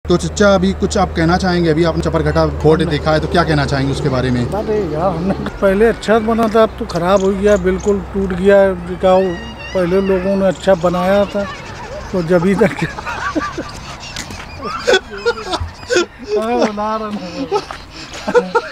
तो चचा अभी कुछ आप कहना चाहेंगे? अभी आपने चपरघटा फोर्ट देखा है तो क्या कहना चाहेंगे उसके बारे में? अरे यार, हमने पहले अच्छा बना था, अब तो खराब हो गया, बिल्कुल टूट गया। बिकाऊ पहले लोगों ने अच्छा बनाया था तो जब तक बना रहा